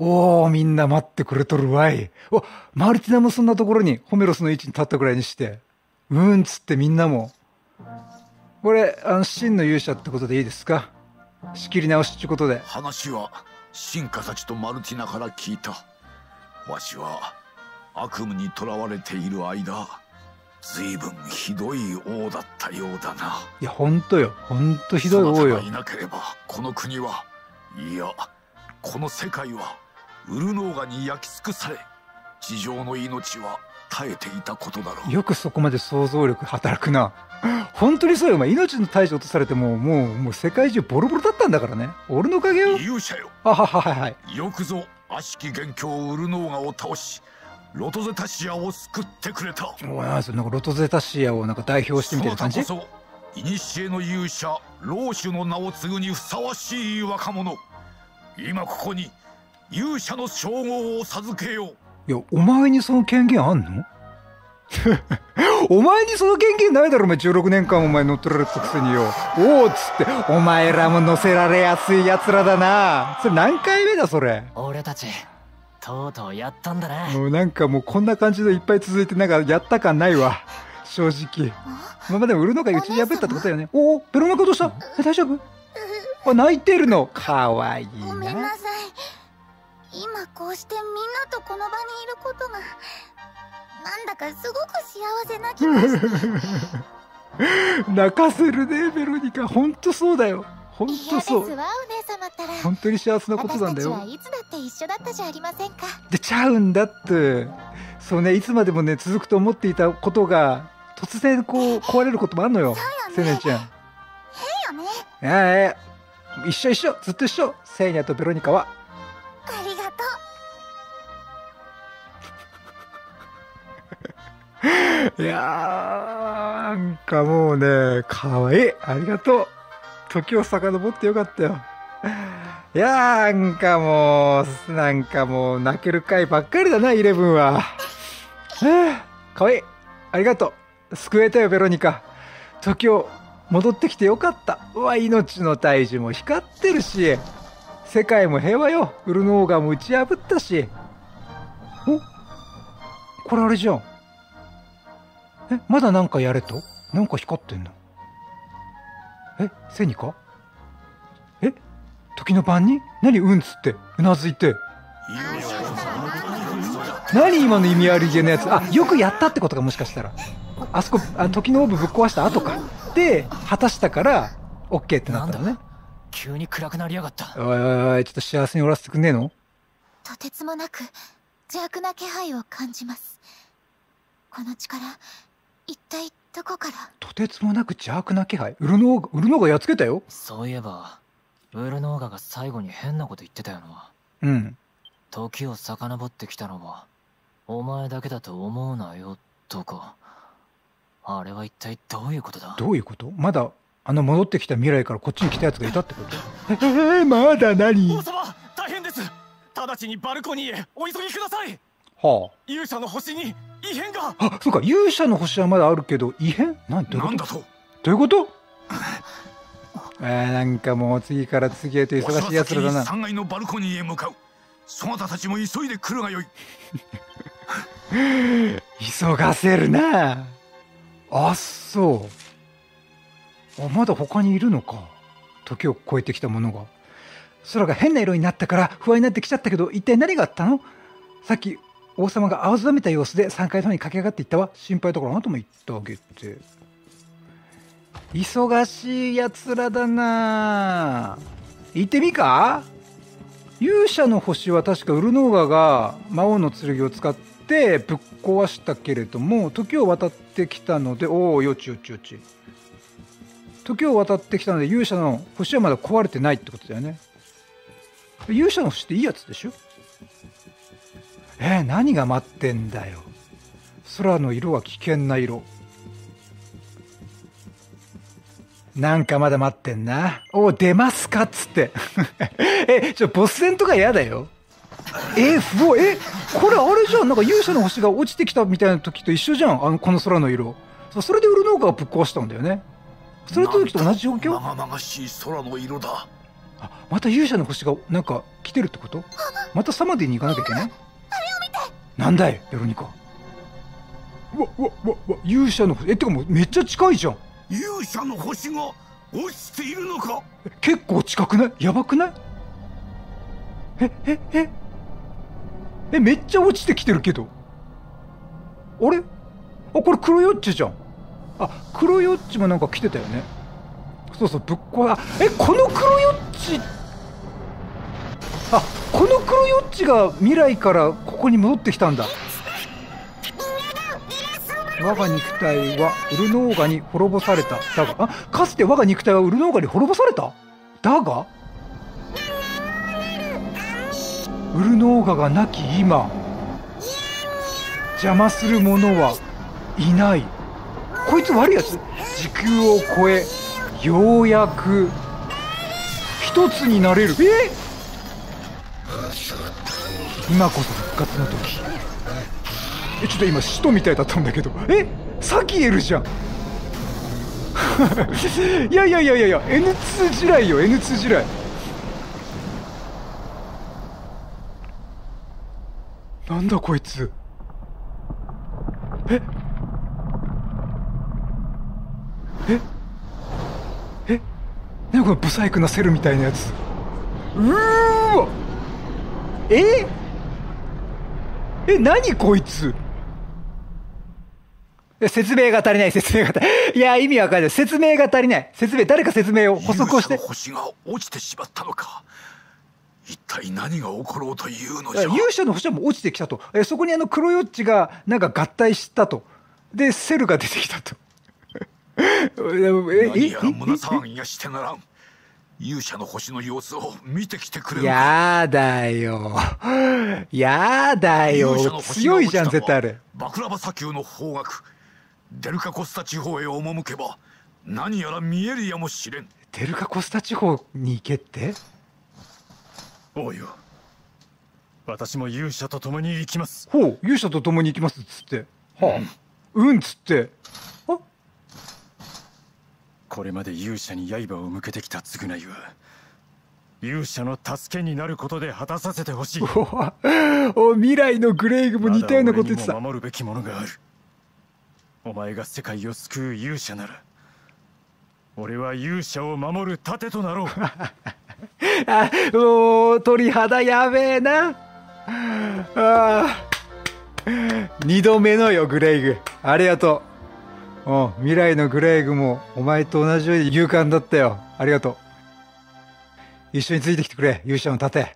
おー、みんな待ってくれとるわい。お、マルティナもそんなところにホメロスの位置に立ったくらいにして。つってみんなも。これ、真の勇者ってことでいいですか？仕切り直しってことで。 話は臣下たちとマルティナから聞いた。わしは悪夢にとらわれている間、随分ひどい王だったようだな。 いや、ほんとよ。ほんとひどい王よ。 そなたがいなければこの国は、いやこの世界はウルノーガに焼き尽くされ、地上の命は絶えていたことだろう。 よくそこまで想像力働くな。本当にそうよ。お前命の大事落とされてもう世界中ボロボロだったんだからね。俺のおかげよ。 勇者よ。 はい。 よくぞ悪しき元凶ウルノーガを倒し、ロトゼタシアを救ってくれた。 なんかロトゼタシアをなんか代表してみたいな感じ。 そなたこそ古の勇者老主の名を継ぐにふさわしい若者。今ここに勇者の称号を授けよう。 いや、お前にその権限あんの？お前にその権限ないだろ。お前16年間お前乗っ取られたくせによ。おーっつって、お前らも乗せられやすい奴らだな。それ何回目だそれ。 俺たちとうとうやったんだな。 もうなんかもうこんな感じでいっぱい続いてなんかやった感ないわ、正直。まあでも売るのがうちに破ったってことだよね。おお、ベロナカどうした？大丈夫？泣いてるの。かわいいな。 ごめんなさい。今こうしてみんなとこの場にいることがなんだかすごく幸せな気がして。 泣かせるね、ベロニカ。ほんとそうだよ。ほんとそう。 嫌ですわ、お姉様ったら。 本当に幸せなことなんだよ。 私たちはいつだって一緒だったじゃありませんか。 でちゃうんだって。そうね、いつまでもね続くと思っていたことが突然こう壊れることもあんのよ。セネちゃん。 変よね。 一緒ずっと一緒。セーニャとベロニカは。 ありがとう。いやー、なんかもうね、かわいい。ありがとう。時を遡ってよかったよ。いやー、なんかもう泣ける回ばっかりだな、イレブンは。かわいい。ありがとう。救えたよ、ベロニカ。時を戻ってきてよかった。うわ、命の大樹も光ってるし、世界も平和よ。ウルノーガも打ち破ったし。これあれじゃん。まだなんかやれと？なんか光ってんの？セニカ？時の晩に？何つってうなずいて。何今の意味ありげなやつ。よくやったってことか、もしかしたら。あそこ時のオーブぶっ壊した後かで果たしたからオッケーってなったのね。 急に暗くなりやがった。 おい、ちょっと幸せにおらせてくんねえの？ とてつもなく邪悪な気配を感じます。この力一体どこから？ とてつもなく邪悪な気配。ウルノーガやっつけたよ。 そういえばウルノーガが最後に変なこと言ってたよな。 時を遡ってきたのはお前だけだと思うなよとか。あれは一体どういうことだ？ どういうこと？まだ戻ってきた未来からこっちに来たやつがいたってこと？まだ何？ 王様、大変です。直ちにバルコニーへお急ぎください。勇者の星に異変が。 そうか、勇者の星はまだあるけど異変？なんだと？どういうこと？なんかもう次から次へと忙しいやつらだな。 3階のバルコニーへ向かう。そなたたちも急いで来るがよい。 急がせるな。そう。まだ他にいるのか。時を超えてきたものが。空が変な色になったから不安になってきちゃったけど、一体何があったの？さっき王様が青ざめた様子で3階の方に駆け上がっていったわ。心配だからあなたも言ってあげて。忙しいやつらだな。行ってみか。勇者の星は確かウルノーガが魔王の剣を使ってぶっ壊したけれども、時を渡ってきたので、よち。時を渡ってきたので勇者の星はまだ壊れてないってことだよね。勇者の星っていいやつでしょ？何が待ってんだよ。空の色は危険な色。なんかまだ待ってんな。出ますかっつって。ボス戦とか嫌だよ。これあれじゃん。なんか勇者の星が落ちてきたみたいな時と一緒じゃん。この空の色。それでウルノーガがぶっ壊したんだよね。それと時と同じ状況？ 長々しい空の色だ。 また勇者の星がなんか来てるってこと？ またサマディに行かなきゃいけない。なんだいベロニカ。うわ勇者の星、てかもうめっちゃ近いじゃん。 勇者の星が落ちているのか。 結構近くない？やばくない？めっちゃ落ちてきてるけど。あれ？これ黒ヨッチじゃん。黒ヨッチもなんか来てたよね。そうそう、ぶっ壊この黒ヨッチ、この黒ヨッチが未来からここに戻ってきたんだ。我が肉体はウルノーガに滅ぼされた。だが、かつて我が肉体はウルノーガに滅ぼされた。だがウルノーガが亡き今、邪魔する者はいない。こいつ悪いやつ。時空を超えようやく一つになれる。今こそ復活の時。ちょっと今使徒みたいだったんだけど、サキエルじゃん。いや N2 地雷よ、 N2 地雷。なんだこいつ。何このブサイクなセルみたいなやつ。わ何こいつ。説明が足りない。いや意味わかんない。説明が足りない。誰か説明を補足をして。 勇者の星が落ちてしまったのか。一体何が起ころうというのじゃ。 勇者の星はもう落ちてきたと。そこに黒ヨッチがなんか合体したと。でセルが出てきたと。 何やら胸騒ぎがしてならん。勇者の星の様子を見てきてくれるか。 やだよ強いじゃん絶対あれ。 バクラバ砂丘の方角デルカコスタ地方へ赴けば何やら見えるやもしれん。 デルカコスタ地方に行けって。 おうよ、私も勇者と共に行きます。 ほう、勇者と共に行きますっつって、つって。 これまで勇者に刃を向けてきた償いは勇者の助けになることで果たさせてほしい。 未来のグレイグも似たようなこと言ってた。 守るべきものがある。お前が世界を救う勇者なら俺は勇者を守る盾となろう。 鳥肌やべえな。2度目のよグレイグ、ありがとう。未来のグレイグもお前と同じように勇敢だったよ。ありがとう。一緒についてきてくれ、勇者の盾。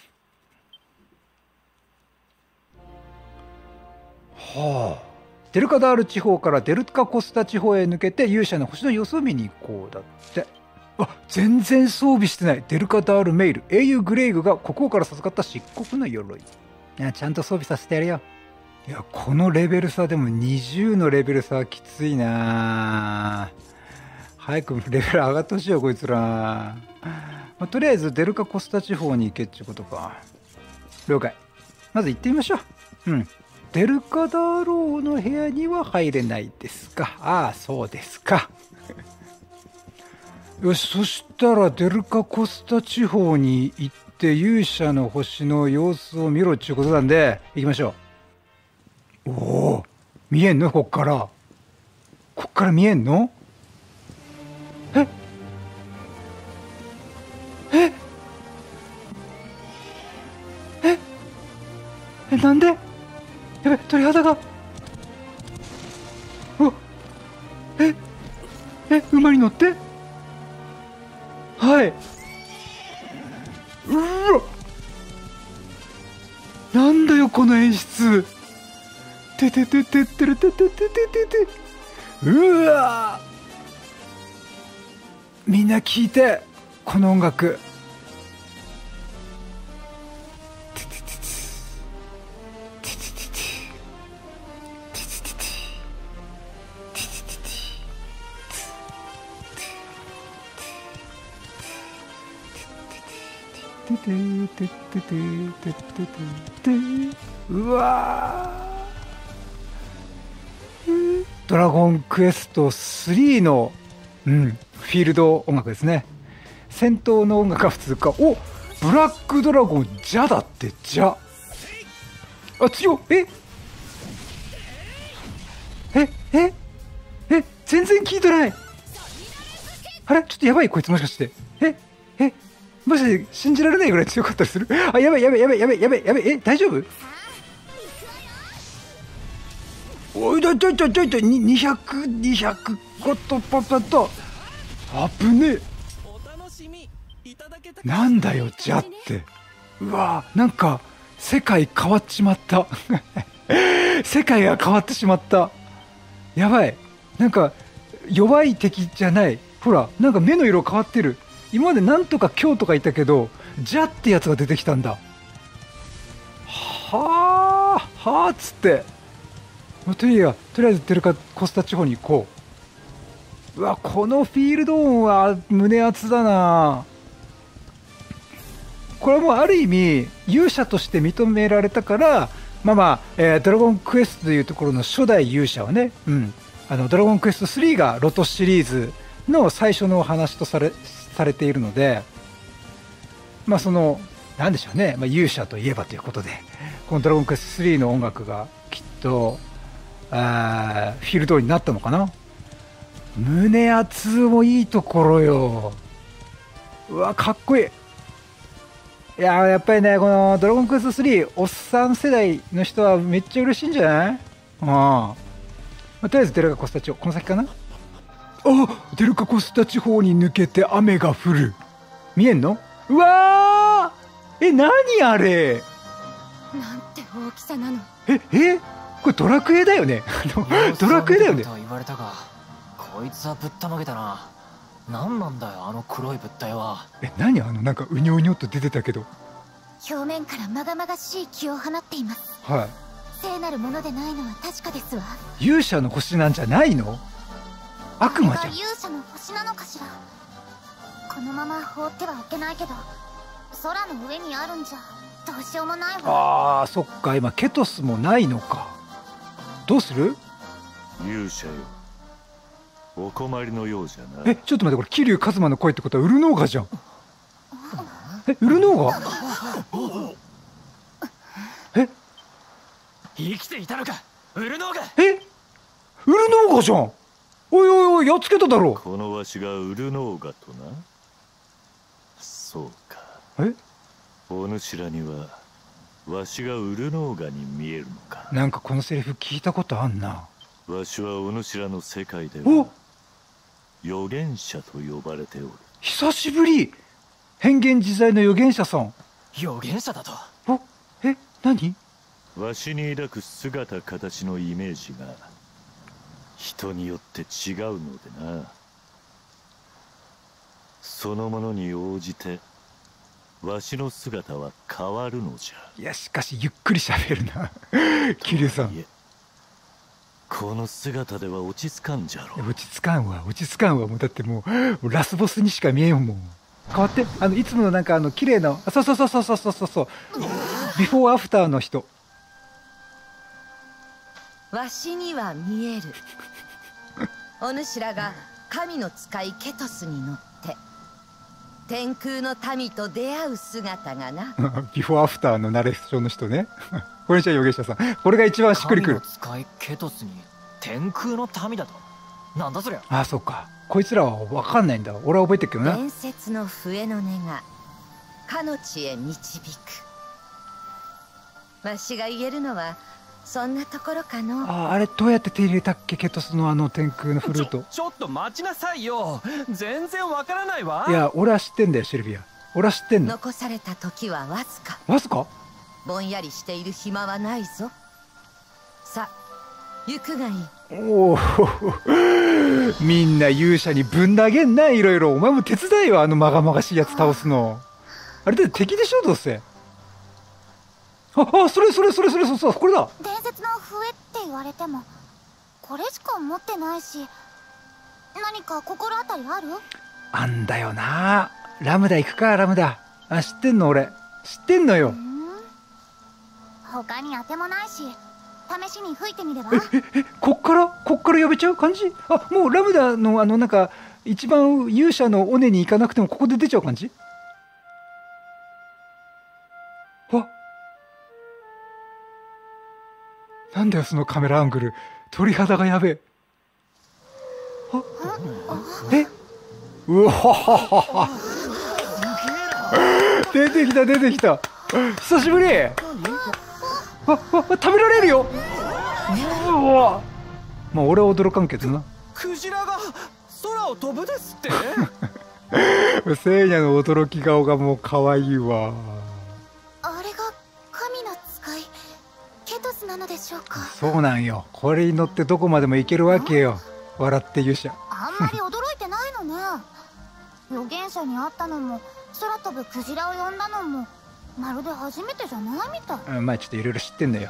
デルカダール地方からデルカコスタ地方へ抜けて勇者の星の様子を見に行こうだって。全然装備してない。デルカダールメイル、英雄グレイグが国王から授かった漆黒の鎧。ちゃんと装備させてやるよ。いやこのレベル差でも20のレベル差はきついな。早くレベル上がってほしいよこいつら。とりあえずデルカコスタ地方に行けっちゅうことか。了解。まず行ってみましょう。デルカダーローの部屋には入れないですか。そうですか。よし、そしたらデルカコスタ地方に行って勇者の星の様子を見ろっちゅうことなんで行きましょう。見えんの？こっから見えんの？なんで？やべ、鳥肌が。馬に乗って？はい。なんだよこの演出。うわ。みんな聞いてこの音楽。うわー、ドラゴンクエスト3の、フィールド音楽ですね。戦闘の音楽が普通か。 ブラックドラゴンじゃだってじゃ。あ、強っ。全然聞いてない。あれちょっとやばいこいつもしかして。マジで信じられないぐらい強かったりする。あ、やばい。大丈夫？おい、200ゴットパパと。危ねえ。なんだよ、じゃって。うわー、なんか、世界変わっちまった。世界が変わってしまった。やばい。なんか、弱い敵じゃない。ほら、なんか目の色変わってる。今までなんとか今日とかいたけど、じゃってやつが出てきたんだ。はあっつって。とりあえずデルカコスタ地方に行こう。うわ、このフィールド音は胸熱だな。これはもうある意味勇者として認められたから、ドラゴンクエストというところの初代勇者はね、ドラゴンクエスト3がロトシリーズの最初のお話とされているので、なんでしょうね、勇者といえばということで、このドラゴンクエスト3の音楽がきっとフィールドになったのかな。胸熱もいいところよ。うわ、かっこいい。いや、やっぱりね、このドラゴンクエスト3、おっさん世代の人はめっちゃ嬉しいんじゃない？とりあえずデルカコスタ地方、この先かな。デルカコスタ地方に抜けて雨が降る。見えんの？うわー、何あれ。 なんて大きさなの。 これドラクエだよね。ドラクエだよね。 言われたが、こいつはぶったまげたな。何なんだよ、あの黒い物体は。 何なんかうにょうにょっと出てたけど。 表面からまがまがしい気を放っています。 はい。 聖なるものでないのは確かですわ。 勇者の星なんじゃないの？悪魔じゃん。 勇者の星なのかしら。このまま放ってはいけないけど、空の上にあるんじゃどうしようもないわ。 そっか、今ケトスもないのか。どうする？ 勇者よ、お困りのようじゃな。 ちょっと待って、これ桐生一馬の声ってことはウルノーガじゃん。ウルノーガ？ 生きていたのか、ウルノーガ。 ウルノーガじゃん。おい、やっつけただろ。 このわしがウルノーガとな。そうか。お主らにはわしがウルノーガに見えるのか。 なんかこのセリフ聞いたことあんな。 わしはお主らの世界では預言者と呼ばれておる。 久しぶり。変幻自在の預言者さん。 預言者だと？ 何？ わしに抱く姿形のイメージが人によって違うのでな。そのものに応じてわしの姿は変わるのじゃ。 いや、しかしゆっくり喋るな。桐生さん。 この姿では落ち着かんじゃろ。 落ち着かんわ。もうだってもうラスボスにしか見えんもん。変わって、いつものなんか綺麗な、そうビフォーアフターの人。 わしには見える。お主らが神の使いケトスに乗って天空の民と出会う姿がな。 ビフォーアフターのナレーションの人ね。これじゃ預言者さん、これが一番しっくりくる。 神の使いケトスに天空の民だと。なんだそりゃ。 そうか、こいつらは分かんないんだ。俺は覚えてるけどな。 伝説の笛の音がかの地へ導く。わしが言えるのはそんなところかの。 あれどうやって手入れたっけ、ケトスの天空のフルート。 ちょっと待ちなさいよ、全然わからないわ。 いや、俺は知ってんだよ、シルビア。俺は知ってんの。 残された時はわずか。 わずか？ ぼんやりしている暇はないぞ。さ、行くがいい。 おお、みんな勇者にぶん投げんな、いろいろ。お前も手伝いよ、まがまがしいやつ倒すの。あれだって敵でしょ、どうせ。それ、これだ。 伝説の笛って言われてもこれしか持ってないし、何か心当たりある？ あんだよな。ラムダ行くか、ラムダ。知ってんの俺。知ってんのよ。 他に当てもないし、試しに吹いてみれば？ こっから呼べちゃう感じ？もうラムダのなんか一番勇者の尾根に行かなくてもここで出ちゃう感じ？ なんだよそのカメラアングル。鳥肌がやべえ。え、うわははは。出てきた出てきた。久しぶり。食べられるよ。うわ。まあ俺は驚かんけどな。 クジラが空を飛ぶですってセイニャの驚き顔がもう可愛いわ。 あれが神の使いケトスなのでしょうか。 そうなんよ。これに乗ってどこまでも行けるわけよ。笑って勇者。 あんまり驚いてないのね。預言者に会ったのも空飛ぶクジラを呼んだのもまるで初めてじゃないみたい。 まあちょっといろいろ知ってんだよ。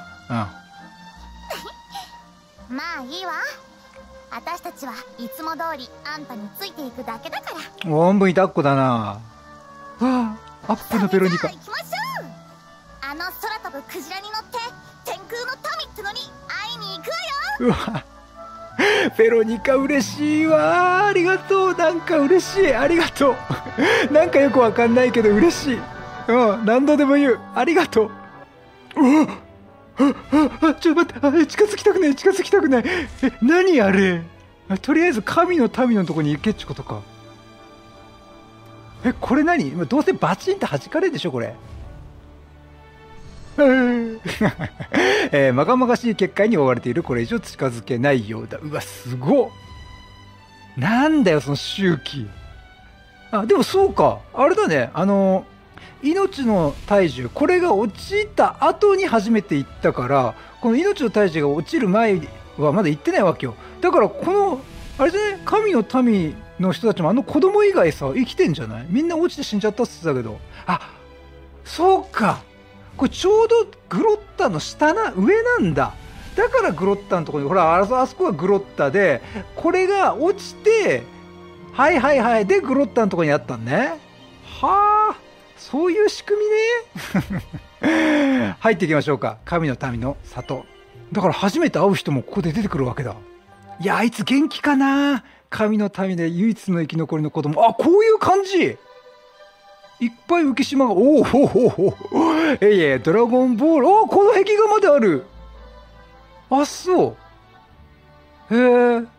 まあいいわ。私たちはいつも通りあんたについていくだけだから。 おんぶに抱っこだな。わあ、アップのベロニカ。 行きましょう。あの空飛ぶクジラに乗って天空の民ってのに会いに行くわよ。 うわ、ベロニカ嬉しいわ。ありがとう。なんか嬉しい。ありがとう。なんかよくわかんないけど嬉しい。何度でも言う。ありがとう。うわちょっと待って。近づきたくない。近づきたくない。何あれ。とりあえず神の民のとこに行けっちことか。これ何。どうせバチンって弾かれるでしょこれ。まがまがしい結界に覆われている。これ以上近づけないようだ。うわすごっ。なんだよその周期。でもそうか。あれだね。命の大樹、これが落ちた後に初めて行ったから、この命の大樹が落ちる前はまだ行ってないわけよ。だからこのあれじゃね、神の民の人たちも子供以外さ生きてんじゃない。みんな落ちて死んじゃったって言ってたけど。そうか、これちょうどグロッタの上なんだ。だからグロッタのところにほら、あそこがグロッタで、これが落ちてはいでグロッタのところにあったんね。はあ、そういう仕組みね。入っていきましょうか。神の民の里だから、初めて会う人もここで出てくるわけだ。いや、あいつ元気かな。神の民で唯一の生き残りの子供。こういう感じ。いっぱい浮島が。ドラゴンボール。この壁画まである。そう。へえ、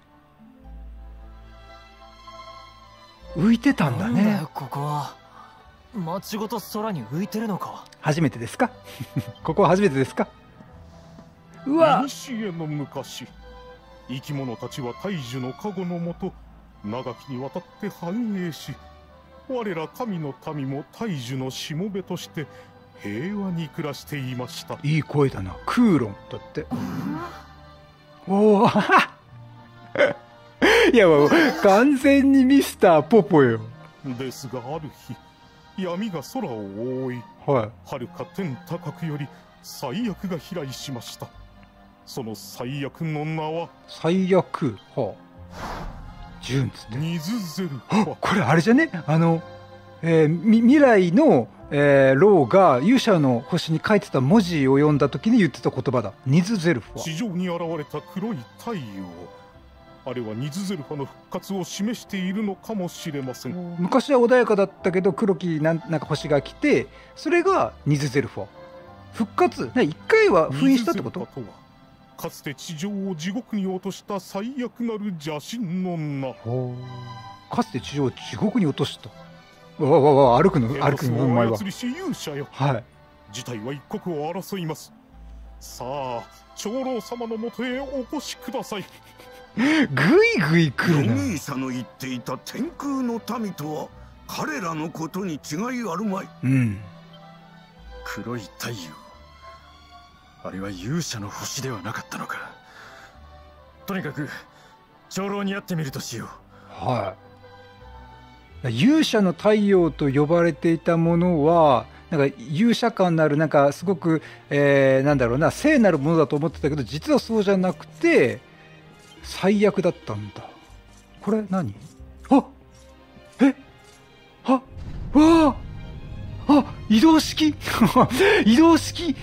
浮いてたんだね。 なんだよここは。街ごと空に浮いてるのか。 初めてですか。ここは初めてですか。うわ。 古の昔、生き物たちは大樹の加護のもと長きにわたって繁栄し、我ら神の民も大樹のしもべとして平和に暮らしていました。 いい声だな。クーロンだって。おお。いや、もう完全にミスターポポよ。 ですがある日、闇が空を覆い、遥か天高くより災厄が飛来しました。その災厄の名は災厄。ジューンつって。 ニズゼル。 これあれじゃね。未来の、ローが勇者の星に書いてた文字を読んだ時に言ってた言葉だ。ニズゼルファ。 地上に現れた黒い太陽、あれはニズゼルファの復活を示しているのかもしれません。 昔は穏やかだったけど、黒きなんか星が来て、それがニズゼルファ。復活。一回は封印したってこと？ かつて地上を地獄に落とした最悪なる邪神の名。 かつて地上を地獄に落とした。歩くのうまいわ。 操りし勇者よ。事態は一刻を争います。さあ、長老様のもとへお越しください。 ぐいぐい来るな。 預言者の言っていた天空の民とは彼らのことに違いあるまい。 黒い太陽、あれは勇者の星ではなかったのか。とにかく長老に会ってみるとしよう。勇者の太陽と呼ばれていたものはなんか勇者感のある、なんかすごく、なんだろうな、聖なるものだと思ってたけど、実はそうじゃなくて最悪だったんだ。これ何？移動式移動式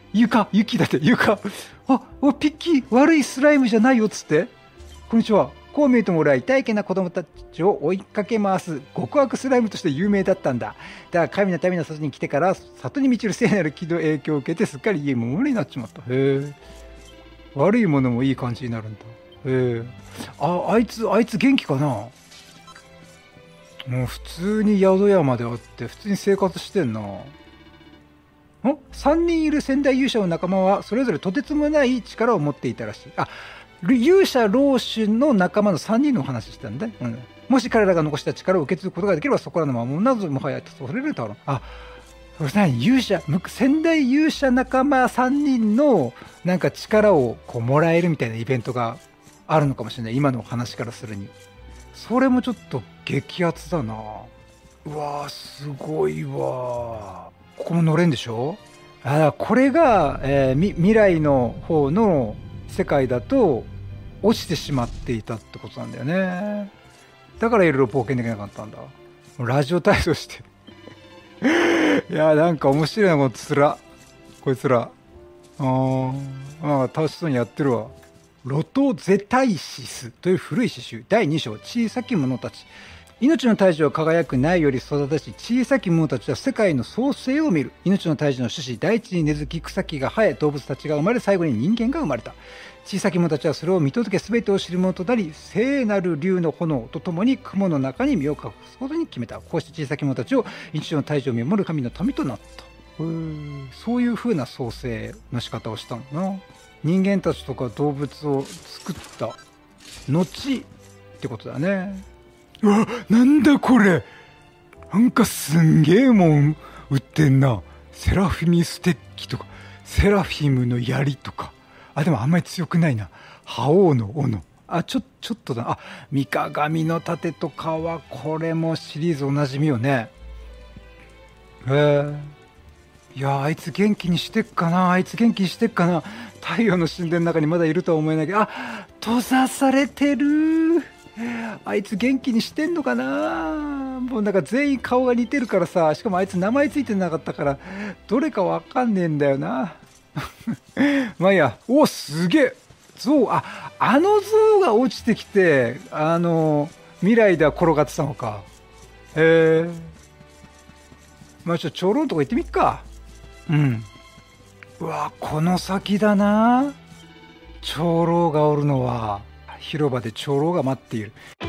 雪だって。床。ピッキー悪いスライムじゃないよっつって。こんにちは。 こう見ると俺は痛いけな子供たちを追いかけ回す極悪スライムとして有名だったんだ。だが神の民の里に来てから里に満ちる聖なる気の影響を受けてすっかり家も無理になっちまった。へえ。悪いものもいい感じになるんだ。へえ。あいつ元気かな。もう普通に宿屋まであって普通に生活してんな。3人いる仙台勇者の仲間はそれぞれとてつもない力を持っていたらしい。勇者老主の仲間の3人の話してたんだ、もし彼らが残した力を受け継ぐことができればそこらの魔物などもはや恐れるだろう。それ何仙台勇者仲間3人のなんか力をもらえるみたいなイベントがあるのかもしれない、今の話からするに。それもちょっと激アツだな。うわーすごいわ。ここも乗れんでしょ。これが、未来の方の世界だと落ちてしまっていたってことなんだよね。だからいろいろ冒険できなかったんだ。ラジオ体操していやなんか面白いなこいつら楽しそうにやってるわ。ロトゼタイシスという古い詩集第2章小さき者たち。命の大樹は輝く苗より育たし、小さき者たちは世界の創生を見る。命の大樹の種子、大地に根付き草木が生え、動物たちが生まれ、最後に人間が生まれた。小さき者たちはそれを見届け全てを知る者となり、聖なる竜の炎とともに雲の中に身を隠すことに決めた。こうして小さき者たちを命の大樹を守る神の民となった。そういう風な創生の仕方をしたんだな。人間たちとか動物を作った後ってことだね。うわ、なんだこれ。なんかすんげえもん売ってんな。セラフィミステッキとかセラフィムの槍とか。でもあんまり強くないな。覇王の斧。ちょっとだ。三鏡の盾とかはこれもシリーズおなじみよね。いやあいつ元気にしてっかな。太陽の神殿の中にまだいるとは思えないけど、閉ざされてる。あいつ元気にしてんのかな。もうなんか全員顔が似てるからさ、しかもあいつ名前ついてなかったからどれかわかんねえんだよなまあいいや。すげえ象。あの象が落ちてきて未来では転がってたのか。まあちょっと長老のとこ行ってみっか。うわこの先だな。長老がおるのは広場で長老が待っている。